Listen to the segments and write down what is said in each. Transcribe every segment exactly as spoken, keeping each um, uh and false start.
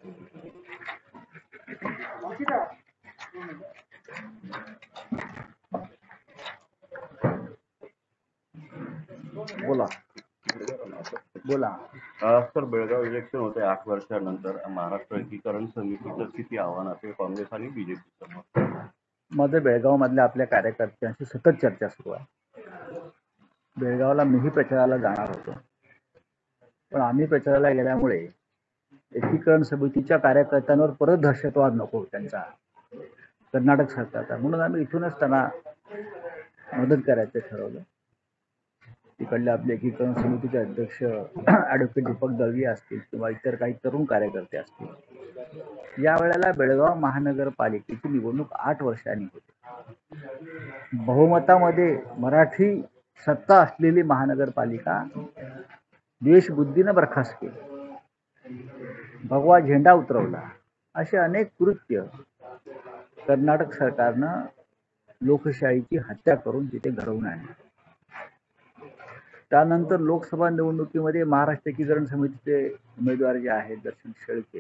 बोला बोला sir, Belgaum election होते आठ वर्षानंतर. महाराष्ट्र एकीकरण समितीचं किती आव्हान असेल काँग्रेस आणि बीजेपी समोर? मध्ये बेळगाव मधल्या आपल्या कार्यकर्त्यांशी सतत चर्चा सुरू आहे. बेळगावला मीही प्रचाराला जाणार होतो, पण आम्ही प्रचाराला गेल्यामुळे एकीकरण समितीच्या कार्यकर्त्यांवर परत दहशतवाद नको त्यांचा कर्नाटक सरकारचा, म्हणून आम्ही इथूनच त्यांना मदत करायचं ठरवलं. तिकडले आपले एकीकरण समितीचे अध्यक्ष ॲडव्होकेट दीपक दळवी असतील किंवा इतर काही तरुण कार्यकर्ते असतील. या वेळेला बेळगाव महानगरपालिकेची निवडणूक आठ वर्षांनी होती. बहुमतामध्ये मराठी सत्ता असलेली महानगरपालिका द्वेषबुद्धीनं बरखास्त केली, भगवा झेंडा उतरवला, असे अनेक कृत्य कर्नाटक सरकारनं लोकशाहीची हत्या करून तिथे घडवून आणली. त्यानंतर लोकसभा निवडणुकीमध्ये महाराष्ट्र एकीकरण समितीचे उमेदवार जे आहेत दर्शन शेळके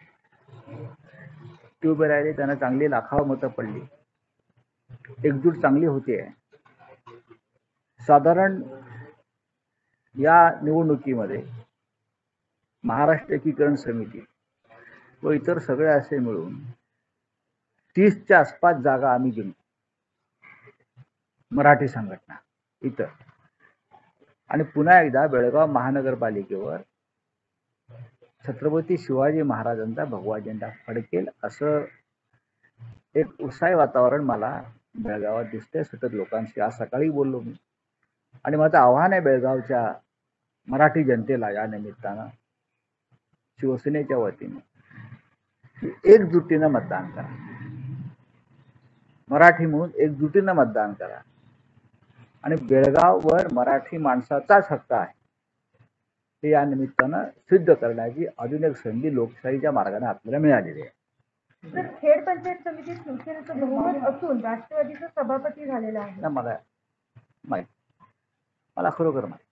ते उभे राहिले. त्यांना चांगली लाखाव मतं पडली, एकजूट चांगली होती. साधारण या निवडणुकीमध्ये महाराष्ट्र एकीकरण समिती व इतर सगळे असे मिळून तीसच्या आसपास जागा आम्ही जिंकलो, मराठी संघटना इतर. आणि पुन्हा एकदा बेळगाव महानगरपालिकेवर छत्रपती शिवाजी महाराजांचा भगवा झेंडा फडकेल असं एक उत्साही वातावरण मला बेळगावात दिसतंय. सतत लोकांशी आज सकाळी बोललो मी, आणि माझं आव्हान आहे बेळगावच्या मराठी जनतेला या निमित्तानं शिवसेनेच्या वतीने की एकजुटीनं मतदान करा, मराठी म्हणून एकजुटीनं मतदान करा. आणि बेळगाववर मराठी माणसाचाच हक्क आहे हे या निमित्तानं सिद्ध करण्याची अजून एक संधी लोकशाहीच्या मार्गाने आपल्याला मिळालेली आहे. सर, खेड पंचायत समितीत शिवसेनेचं बहुमत असून राष्ट्रवादीचं सभापती झालेलं आहे. मला माहिती, मला खरोखर माहिती.